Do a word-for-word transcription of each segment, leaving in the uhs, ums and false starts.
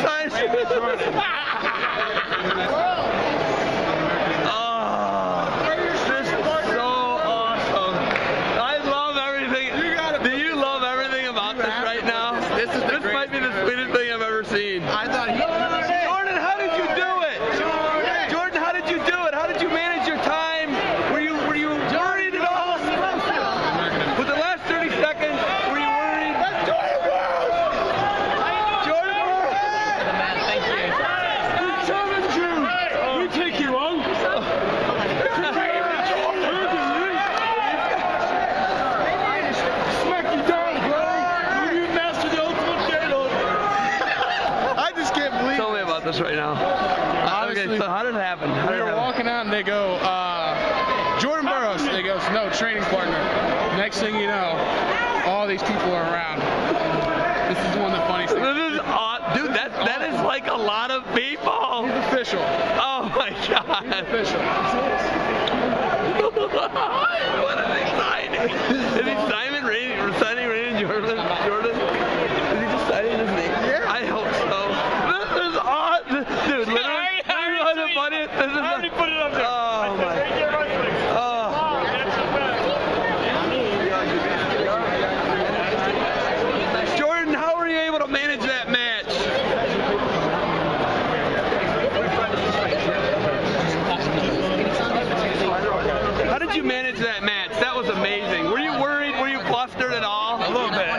sign. I thought he Jordan, how did you do it? Jordan, how did you do it? How did you manage your time? Were you were you worried at all? With the last thirty seconds, were you worried? That's Jordan Burroughs! Jordan Burroughs! Thank you. We challenge you. We take you on. Smack you down, bro. You master the ultimate Gator. Tell me about this right now. Honestly, Okay, so how did it happen? How we did it were happen? walking out and they go, uh, Jordan Burroughs. They go, no, training partner. Next thing you know, all these people are around. This is one of the funniest things. This is aw- dude, that that is like a lot of people. He's official. Oh my god. He's official. What is he signing? Is he Simon Rainey, signing Rainey Jordan? Jordan? Is he just signing his name? Yeah. I hope so. This is awesome. Dude, literally, this is one of the funniest. This is I already put it up there. Oh my. Oh. Jordan, how were you able to manage that match? How did you manage that match? That was amazing. Were you worried? Were you flustered at all? A little bit.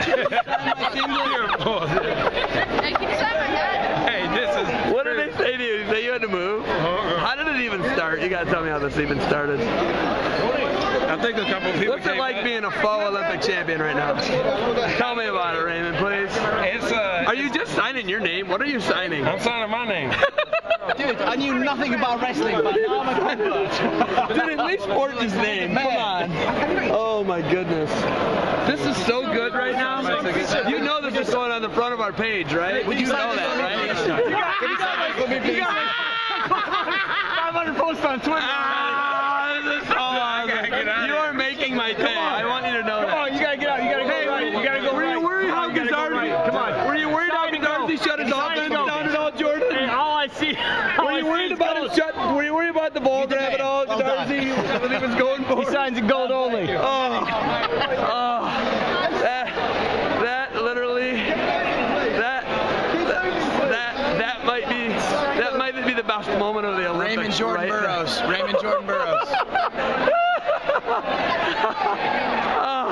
Hey, this is. What did they say to you? Did they say you had to move? How did it even start? You gotta tell me how this even started. I think a couple of people. What's it came like back. being a faux Olympic champion right now? Tell me about it, Raymond, please. It's uh. Are you just signing your name? What are you signing? I'm signing my name. Dude, I knew nothing about wrestling, but now I'm a convert. Dude, at least forge his name. Come on. Oh my goodness. This is so good right now. You know this is going on the front of our page, right? You know that, right? You got five hundred posts on Twitter. Ah, this is so awesome. You are making my day. I want you to know that. Come on, you gotta get out. You gotta go Hey, right. You gotta go were right. you worried how You gotta go Gazzardi? right. Come on. Were you worried how Gazzardi shut his offense down at all, Jordan? Hey, all I see. Were you worried about him shut? Were you worried about the ball grab at all? Well done. Gazzardi, what he was going for? He signs in gold only. Oh, oh, that, that literally, that, that, that might be, that might be the best moment of the Olympics. Raymond Jordan right Burroughs. now. Raymond Jordan Burroughs. Oh.